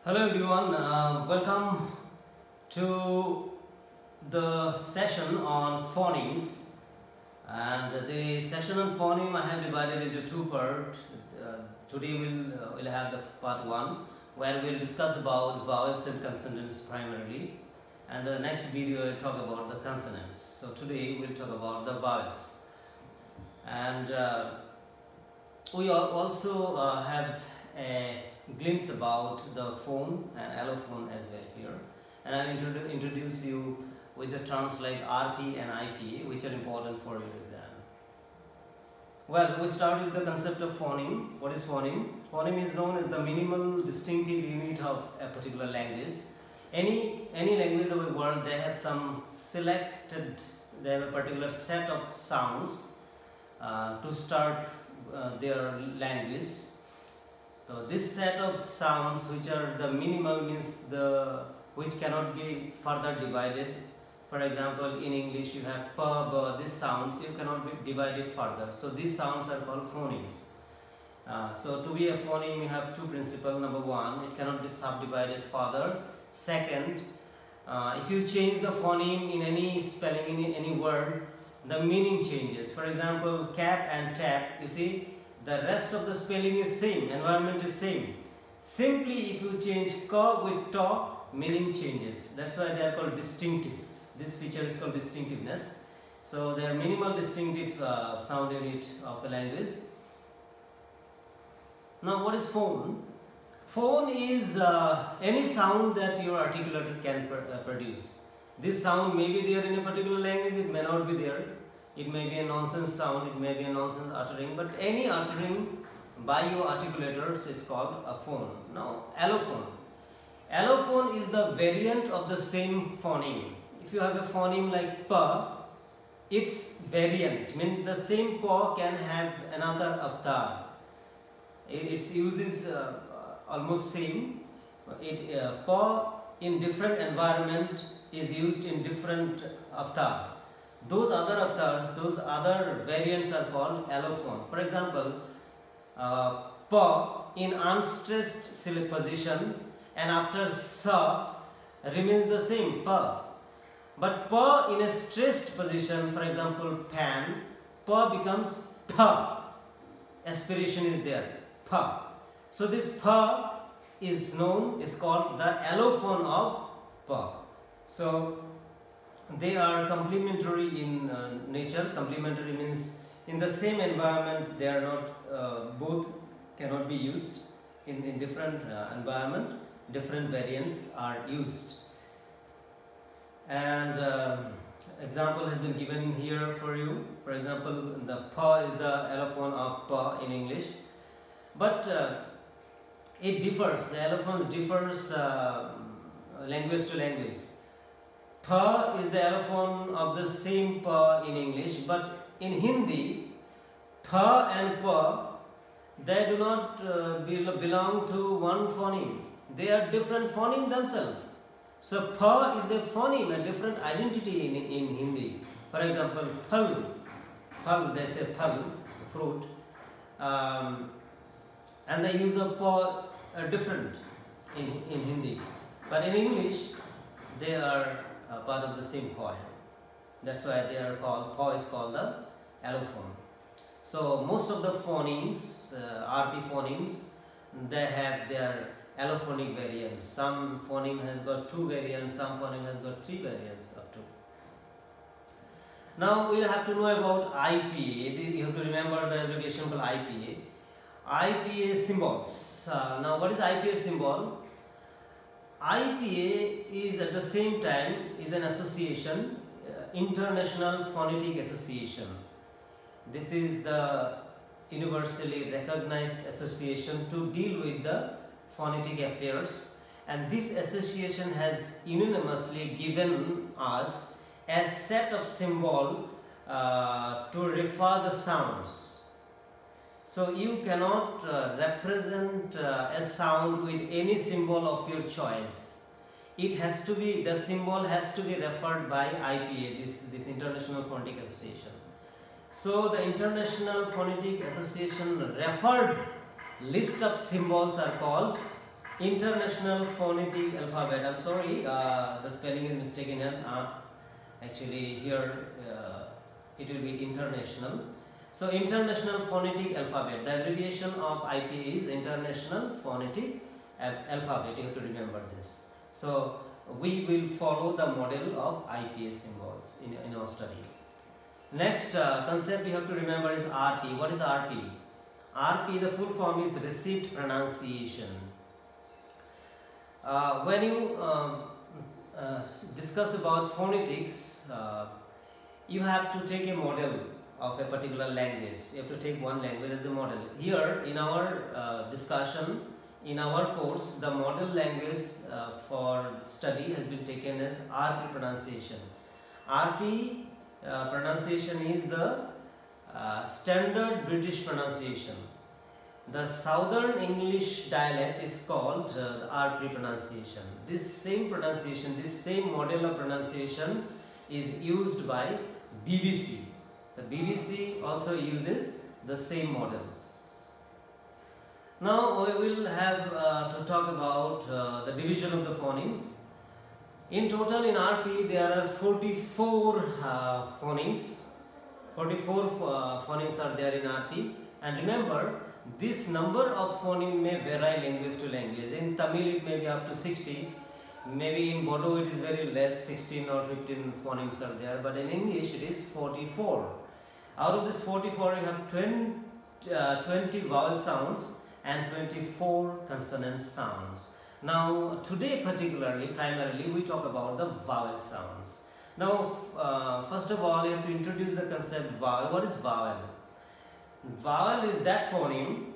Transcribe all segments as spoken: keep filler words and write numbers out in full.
Hello everyone, uh, welcome to the session on phonemes. And the session on phoneme I have divided into two parts. Uh, today we'll, uh, we'll have the part one where we'll discuss about vowels and consonants primarily. And the next video will talk about the consonants. So today we'll talk about the vowels. And uh, we also uh, have a glimpse about the phone and allophone as well here, and I'll introdu introduce you with the terms like R P and I P A, which are important for your exam. Well, we start with the concept of phoneme. What is phoneme? Phoneme is known as the minimal distinctive unit of a particular language. Any any language of the world, they have some selected, they have a particular set of sounds uh, to start uh, their language. So this set of sounds which are the minimal means the which cannot be further divided. For example, in English you have p, b, these sounds you cannot be divided further. So these sounds are called phonemes. Uh, so to be a phoneme you have two principles. Number one, it cannot be subdivided further. Second, uh, if you change the phoneme in any spelling, in any word, the meaning changes. For example, cat and tap, you see, the rest of the spelling is same, environment is same. Simply if you change ka with ta, meaning changes. That's why they are called distinctive. This feature is called distinctiveness. So they are minimal distinctive uh, sound unit of a language. Now what is phone? Phone is uh, any sound that your articulator can pr uh, produce. This sound may be there in a particular language, it may not be there. It may be a nonsense sound, it may be a nonsense uttering, but any uttering by your articulators is called a phone. Now, allophone. Allophone is the variant of the same phoneme. If you have a phoneme like pa, its variant, means the same pa can have another avatar. Its use is uh, almost same. It, uh, pa in different environment is used in different avatar. Those other avatars, those other variants are called allophone. For example, uh, pa in unstressed syllable position and after sa remains the same, pa. But pa in a stressed position, for example, pan, pa becomes pa. Aspiration is there, pa. So this pa is known, is called the allophone of pa. So they are complementary in uh, nature. Complementary means in the same environment they are not, uh, both cannot be used. In, in different uh, environment, different variants are used. And uh, example has been given here for you. For example, the pa is the allophone of pa in English. But uh, it differs, the allophones differs uh, language to language. Pa is the allophone of the same pa in English, but in Hindi, pa and pa, they do not uh, be, belong to one phoneme. They are different phoneme themselves. So pa is a phoneme, a different identity in, in Hindi. For example, phal, phal, they say phal, fruit, um, and the use of pa are different in, in Hindi. But in English, they are Uh, part of the same poem. That's why they are called, pa is called the allophone. So most of the phonemes, uh, R P phonemes, they have their allophonic variants. Some phoneme has got two variants, some phoneme has got three variants up to. Now we'll have to know about I P A. You have to remember the abbreviation called I P A. I P A symbols. Uh, now what is I P A symbol? I P A is at the same time is an association, uh, International Phonetic Association. This is the universally recognized association to deal with the phonetic affairs, and this association has unanimously given us a set of symbol uh, to refer the sounds. So you cannot uh, represent uh, a sound with any symbol of your choice. It has to be, the symbol has to be referred by I P A, this, this International Phonetic Association. So the International Phonetic Association referred list of symbols are called International Phonetic Alphabet. I'm sorry, uh, the spelling is mistaken here. Uh, actually, here uh, it will be international. So, International Phonetic Alphabet. The abbreviation of I P A is International Phonetic Alphabet. You have to remember this. So, we will follow the model of I P A symbols in, in our study. Next uh, concept you have to remember is R P. What is R P? R P, the full form is received pronunciation. Uh, when you uh, uh, discuss about phonetics, uh, you have to take a model of a particular language. You have to take one language as a model. Here in our uh, discussion, in our course, the model language uh, for study has been taken as R P pronunciation. R P uh, pronunciation is the uh, standard British pronunciation. The Southern English dialect is called uh, the R P pronunciation. This same pronunciation, this same model of pronunciation is used by B B C. The B B C also uses the same model. Now we will have uh, to talk about uh, the division of the phonemes. In total in R P there are forty-four uh, phonemes. forty-four uh, phonemes are there in R P, and remember this number of phoneme may vary language to language. In Tamil it may be up to sixty, maybe in Bodo it is very less, sixteen or fifteen phonemes are there, but in English it is forty-four. Out of this forty-four you have twenty, uh, twenty vowel sounds and twenty-four consonant sounds. Now today particularly, primarily we talk about the vowel sounds. Now uh, first of all you have to introduce the concept vowel. What is vowel? Vowel is that phoneme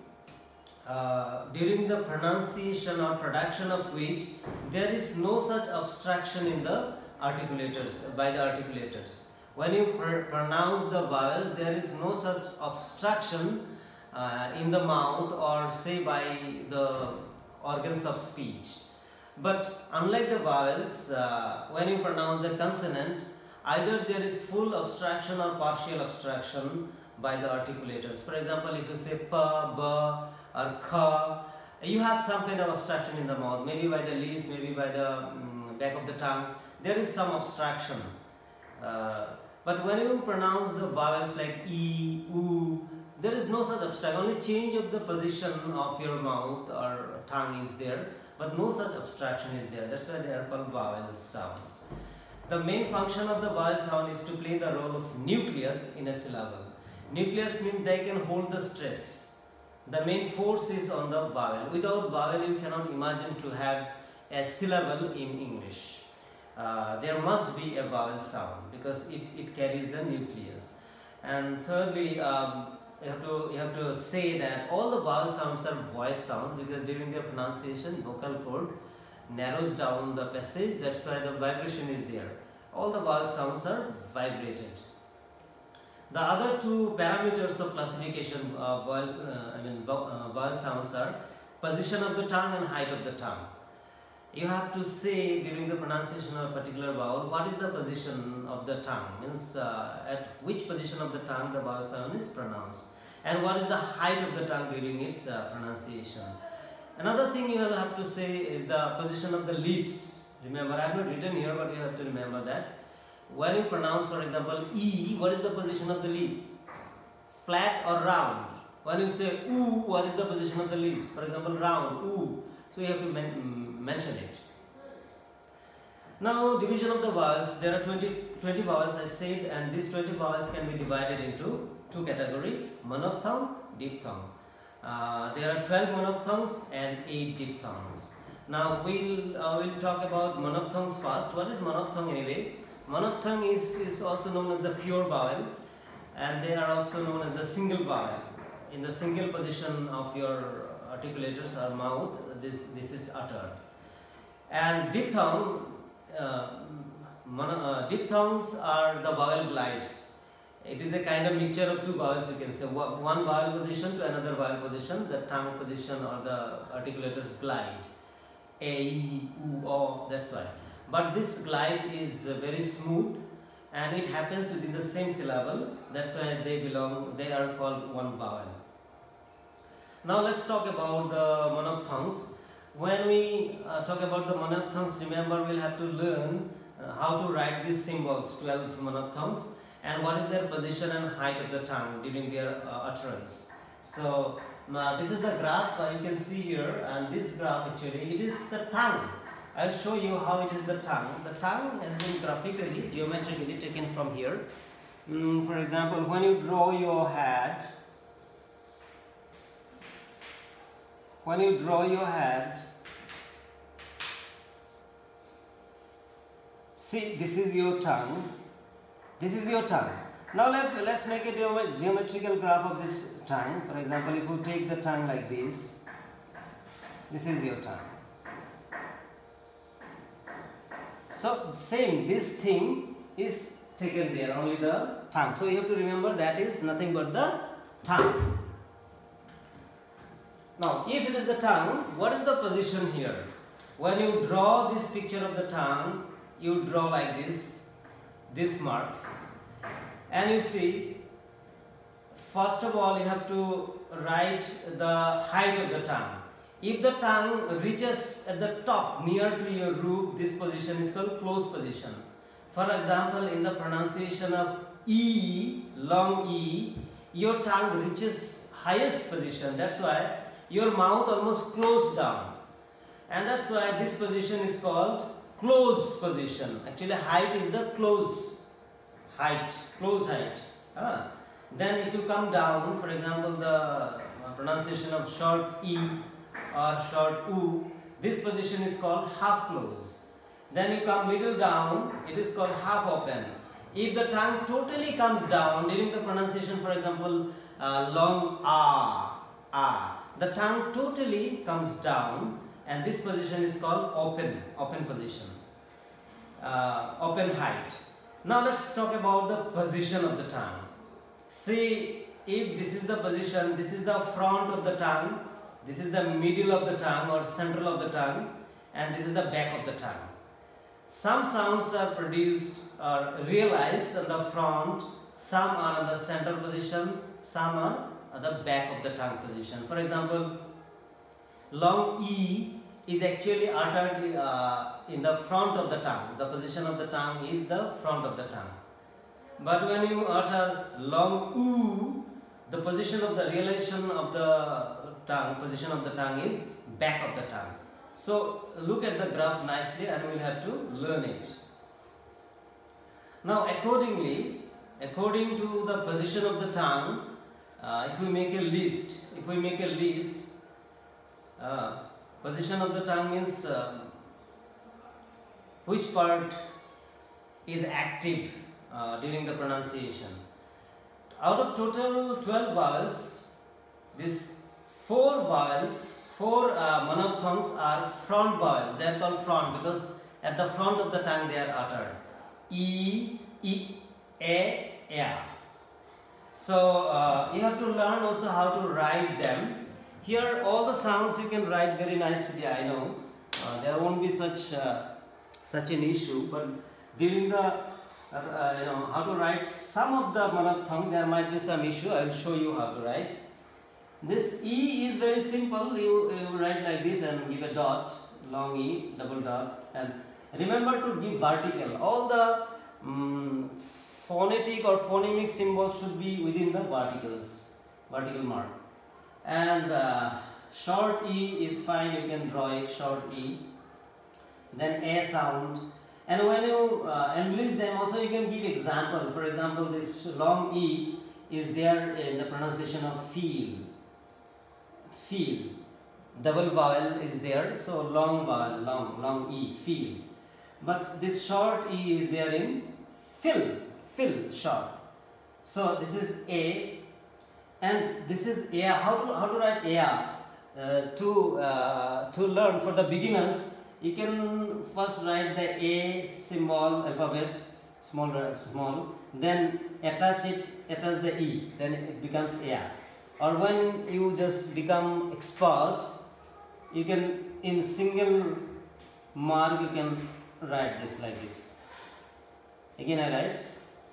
uh, during the pronunciation or production of which there is no such abstraction in the articulators, by the articulators. When you pr pronounce the vowels, there is no such obstruction uh, in the mouth or say by the organs of speech. But unlike the vowels, uh, when you pronounce the consonant, either there is full abstraction or partial abstraction by the articulators. For example, if you say pa, ba or kha, you have some kind of abstraction in the mouth, maybe by the lips, maybe by the um, back of the tongue. There is some abstraction. Uh, but when you pronounce the vowels like e, u, there is no such abstraction. Only change of the position of your mouth or tongue is there, but no such abstraction is there. That's why they are called vowel sounds. The main function of the vowel sound is to play the role of nucleus in a syllable. Nucleus means they can hold the stress. The main force is on the vowel. Without vowel, you cannot imagine to have a syllable in English. Uh, there must be a vowel sound because it, it carries the nucleus. And thirdly, um, you have to you have to say that all the vowel sounds are voice sounds because during their pronunciation, vocal cord narrows down the passage. That's why the vibration is there. All the vowel sounds are vibrated. The other two parameters of classification of vowels, uh, I mean uh, vowel sounds are position of the tongue and height of the tongue. You have to say during the pronunciation of a particular vowel what is the position of the tongue, means uh, at which position of the tongue the vowel sound is pronounced, and what is the height of the tongue during its uh, pronunciation. Another thing you will have to say is the position of the lips. Remember, I have not written here, but you have to remember that. When you pronounce, for example, E, what is the position of the lip? Flat or round? When you say oo, what is the position of the lips? For example, round, oo. So you have to men mention it. Now, division of the vowels. There are twenty, twenty vowels, I said, and these twenty vowels can be divided into two categories: monophthong, diphthong. Uh, there are twelve monophthongs and eight diphthongs. Now, we'll, uh, we'll talk about monophthongs first. What is monophthong anyway? Monophthong is, is also known as the pure vowel, and they are also known as the single vowel. In the single position of your articulators or mouth, this, this is uttered. And diphthong, uh, mono, uh, diphthongs are the vowel glides. It is a kind of mixture of two vowels, you can say. One vowel position to another vowel position, the tongue position or the articulators glide. A, E, U, O, that's why. But this glide is very smooth and it happens within the same syllable. That's why they belong, they are called one vowel. Now let's talk about the monophthongs. when we uh, talk about the monophthongs, remember we'll have to learn uh, how to write these symbols, twelve monophthongs, and what is their position and height of the tongue during their uh, utterance. So uh, this is the graph uh, you can see here, and this graph actually it is the tongue. I'll show you how it is the tongue. The tongue has been graphically, geometrically taken from here. Mm, for example, when you draw your head, when you draw your head, see, this is your tongue. This is your tongue. Now let, let's make a geometrical graph of this tongue. For example, if you take the tongue like this, this is your tongue. So same, this thing is taken there, only the tongue. So you have to remember that is nothing but the tongue. Now if it is the tongue, what is the position here? When you draw this picture of the tongue, you draw like this, this marks, and you see, first of all you have to write the height of the tongue. If the tongue reaches at the top near to your roof, this position is called close position. For example, in the pronunciation of E, long E, your tongue reaches highest position. That's why your mouth almost closed down. And that's why this position is called close position. Actually, height is the close height, close height. Ah. Then if you come down, for example, the uh, pronunciation of short E or short U, this position is called half close. Then you come little down, it is called half open. If the tongue totally comes down during the pronunciation, for example, uh, long ah, ah, the tongue totally comes down, and this position is called open, open position, uh, open height. Now let's talk about the position of the tongue. See, if this is the position, this is the front of the tongue, this is the middle of the tongue or central of the tongue, and this is the back of the tongue. Some sounds are produced or realized on the front, some are on the central position, some are at the back of the tongue position. For example, long E is actually uttered uh, in the front of the tongue. The position of the tongue is the front of the tongue. But when you utter long U, the position of the realization of the tongue, position of the tongue is back of the tongue. So look at the graph nicely and we will have to learn it. Now accordingly, according to the position of the tongue, uh, if we make a list, if we make a list, uh, position of the tongue means uh, which part is active uh, during the pronunciation. Out of total twelve vowels, this four vowels, four uh, monophthongs are front vowels. They are called front because at the front of the tongue they are uttered. E, E, A, A. So uh, you have to learn also how to write them. Here all the sounds you can write very nicely, I know. Uh, there won't be such uh, such an issue, but during the uh, you know how to write some of the monophthong, there might be some issue. I will show you how to write. This E is very simple. You, you write like this and give a dot, long E, double dot, and remember to give vertical. All the um, phonetic or phonemic symbols should be within the verticals, vertical mark. And uh, short E is fine, you can draw it, short E. Then A sound. And when you uh, embellish them also you can give example. For example, this long E is there in the pronunciation of feel. Feel. Double vowel is there, so long vowel, long, long E, feel. But this short E is there in fill, fill, short. So this is A, and this is A. How to how to write A? Uh, to uh, to learn for the beginners, you can first write the A symbol alphabet, small, small. Then attach it, attach the E. Then it becomes A. Or when you just become expert, you can in single mark you can write this like this. Again I write.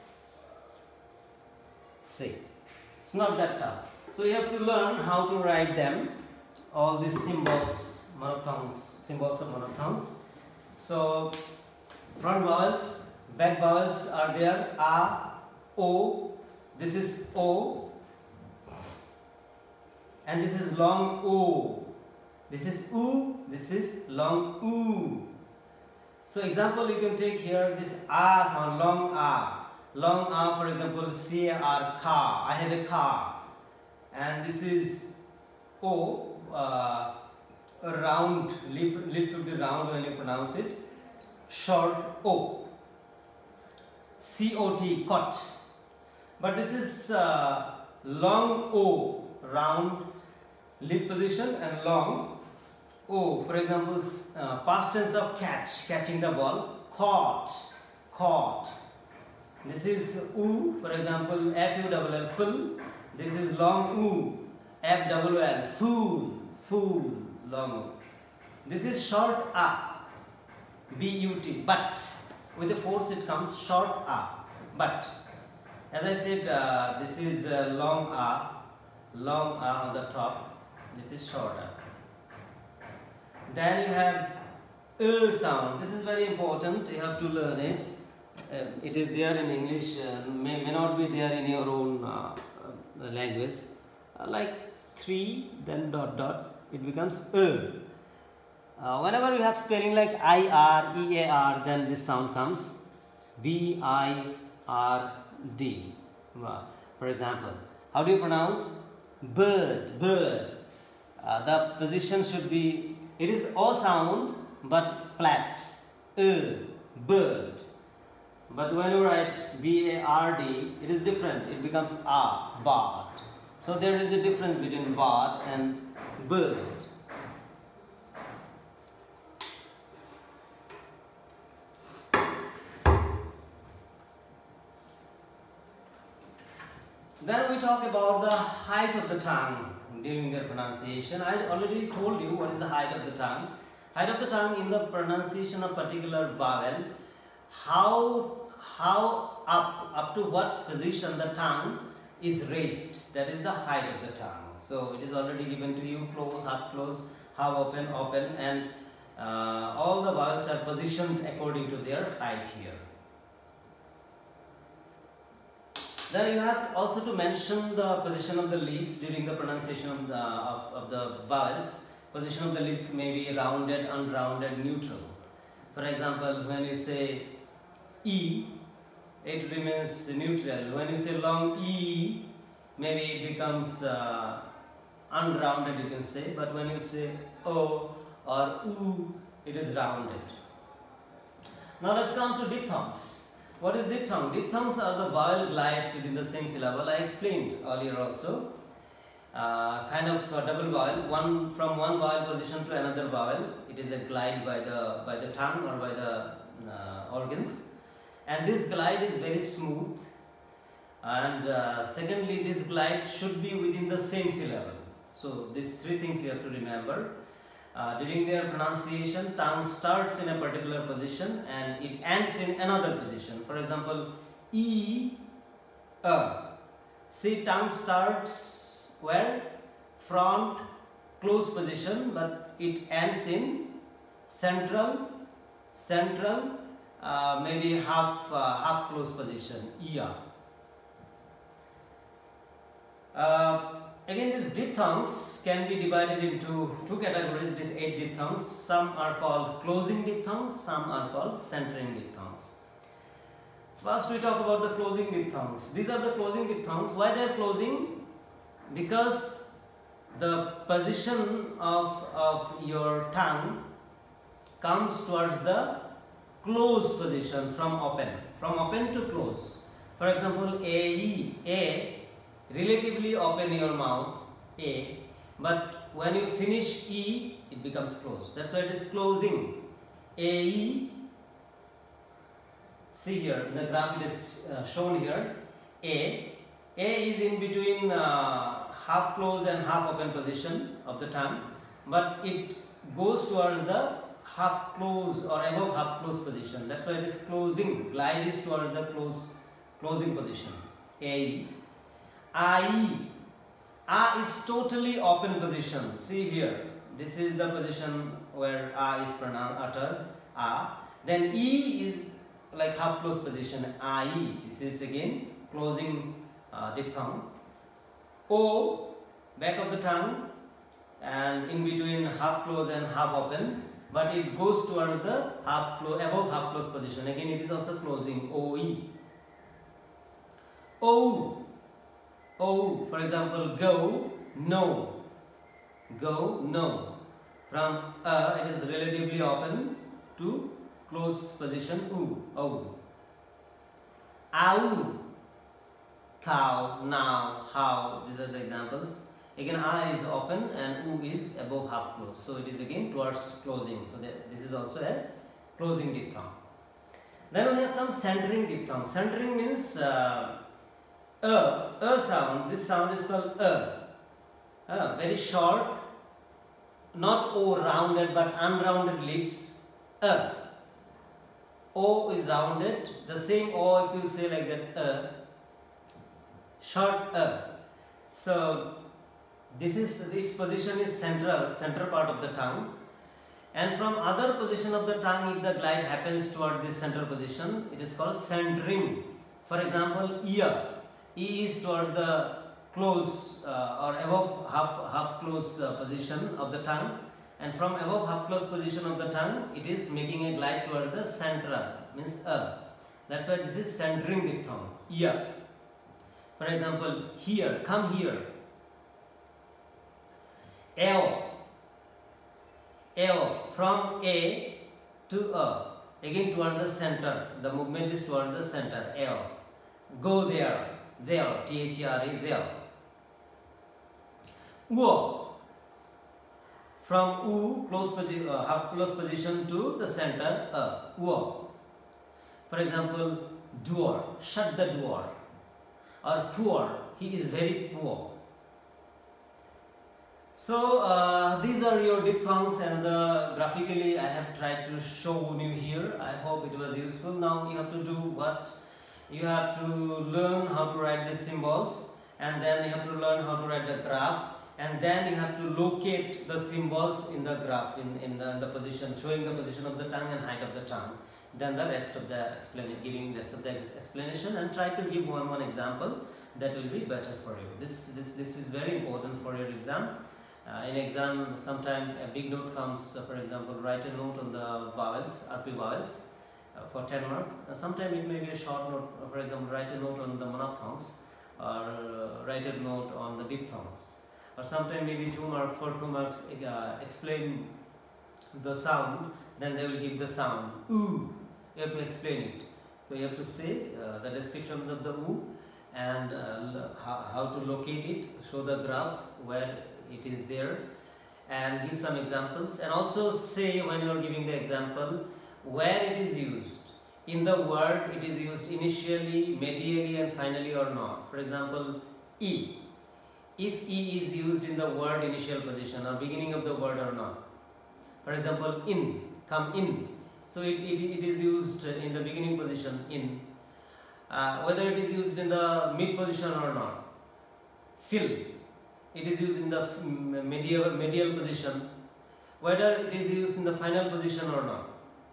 See, it's not that tough. So you have to learn how to write them, all these symbols, monophthongs, symbols of monophthongs. So front vowels, back vowels are there. A, O. This is O, and this is long O. This is U. This is long U. So example, you can take here this A sound, long A. Long A, for example, C A R, car. I have a car. And this is O, uh, a round, lip, lip should be round when you pronounce it. Short O. C O T, cot. But this is uh, long O, round lip position, and long O. For example, uh, past tense of catch, catching the ball, caught, caught. This is U, for example, F U L L, full. This is long U, F W L, fool, fool, long U. This is short A, B U T, but. With the force it comes short A, but. As I said, uh, this is uh, long A, long A on the top. This is short A. Then you have L sound. This is very important. You have to learn it. Uh, it is there in English. Uh, may, may not be there in your own uh, uh, language. Uh, like three, then dot dot. It becomes L. Uh, whenever you have spelling like I R, E A R, then this sound comes B I R D. For example, how do you pronounce bird? Bird. Uh, the position should be, it is O sound but flat. Uh, bird. But when you write B A R D, it is different. It becomes A, bard. So there is a difference between bard and bird. Then we talk about the height of the tongue during their pronunciation. I already told you what is the height of the tongue. Height of the tongue in the pronunciation of particular vowel, how, how up, up to what position the tongue is raised. That is the height of the tongue. So it is already given to you, close, half close, half open, open, and uh, all the vowels are positioned according to their height here. Then you have also to mention the position of the lips during the pronunciation of the, of, of the vowels. Position of the lips may be rounded, unrounded, neutral. For example, when you say E, it remains neutral. When you say long E, maybe it becomes uh, unrounded, you can say. But when you say O or U, it is rounded. Now let's come to diphthongs. What is diphthong? Diphthongs are the vowel glides within the same syllable. I explained earlier also. Uh, kind of a double vowel, one from one vowel position to another vowel. It is a glide by the by the tongue or by the uh, organs, and this glide is very smooth. And uh, secondly, this glide should be within the same syllable. So these three things you have to remember. Uh, during their pronunciation, tongue starts in a particular position and it ends in another position. For example, E, A. See, tongue starts where? Front, close position, but it ends in central, central, uh, maybe half, uh, half close position, E, A. Uh, Again, these diphthongs can be divided into two categories, eight diphthongs. Some are called closing diphthongs, some are called centering diphthongs. First we talk about the closing diphthongs. These are the closing diphthongs. Why they are closing? Because the position of, of your tongue comes towards the close position from open, from open to close. For example, A, E, A, relatively open your mouth, A, but when you finish E, it becomes closed. That's why it is closing. A, E, see here, in the graph it is uh, shown here, A, A is in between uh, half closed and half open position of the tongue, but it goes towards the half closed or above half closed position. That's why it is closing. Glide is towards the close, closing position, A, E. I, A is totally open position. See here, this is the position where A is pronounced, uttered, A. Then E is like half close position, A E. This is again closing uh, diphthong. O, back of the tongue, and in between half close and half open, but it goes towards the half close, above half close position. Again, it is also closing, O E. O, O, for example, go, no. Go, no. From A, it is relatively open to close position, U, O. Ow, cow, now, how, these are the examples. Again, A is open and U is above half close. So it is again towards closing. So this is also a closing diphthong. Then we have some centering diphthong. Centering means uh, a, a sound. This sound is called a. a. Very short, not O rounded but unrounded lips. A. O is rounded. The same O if you say like that. A. Short a. So this is, its position is central, central part of the tongue, and from other position of the tongue, if the glide happens toward this central position, it is called centering. For example, ear, E is towards the close uh, or above half half close uh, position of the tongue, and from above half close position of the tongue, it is making a glide toward the central, means a. That's why this is centering diphthong. Ear. For example, here, come here. Eo, Eo, from A to A, again towards the center, the movement is towards the center, Eo. Go there, there, T H E R E, there. Uo, from U, close position, uh, half close position to the center, A, Uo. For example, door, shut the door. Or poor, he is very poor. So uh, these are your diphthongs, and uh, graphically I have tried to show you here. I hope it was useful. Now you have to do what? You have to learn how to write these symbols, and then you have to learn how to write the graph, and then you have to locate the symbols in the graph, in, in, the, in the position, showing the position of the tongue and height of the tongue. Then the rest of the explanation, giving rest of the explanation, and try to give one one example. That will be better for you. This, this, this is very important for your exam. Uh, in exam, sometime a big note comes, uh, for example, write a note on the vowels, R P vowels, uh, for ten marks. Uh, sometime it may be a short note, uh, for example, write a note on the monophthongs, or uh, write a note on the diphthongs. Or sometime maybe two marks, for two marks, uh, explain the sound, then they will give the sound, oo, you have to explain it. So you have to say uh, the description of the oo, and uh, how, how to locate it, show the graph where it is there, and give some examples, and also say when you are giving the example where it is used. In the word it is used initially, medially and finally or not. For example, E. If E is used in the word initial position or beginning of the word or not. For example, in, come in. So it, it, it is used in the beginning position, in. Uh, whether it is used in the mid position or not. Fill. It is used in the medial, medial position, whether it is used in the final position or not.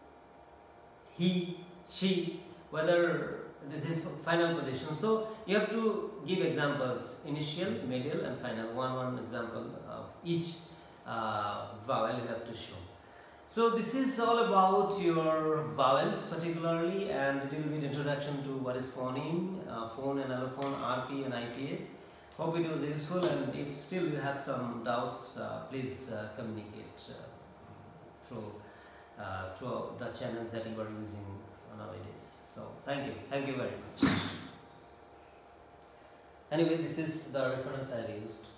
He, she, whether this is final position. So you have to give examples, initial, medial and final, one one example of each uh, vowel you have to show. So this is all about your vowels particularly, and it will be an introduction to what is phoneme, uh, phone and allophone, R P and I P A. Hope it was useful, and if still you have some doubts, uh, please uh, communicate uh, through uh, through the channels that you are using nowadays. So thank you, thank you very much. Anyway, this is the reference I used.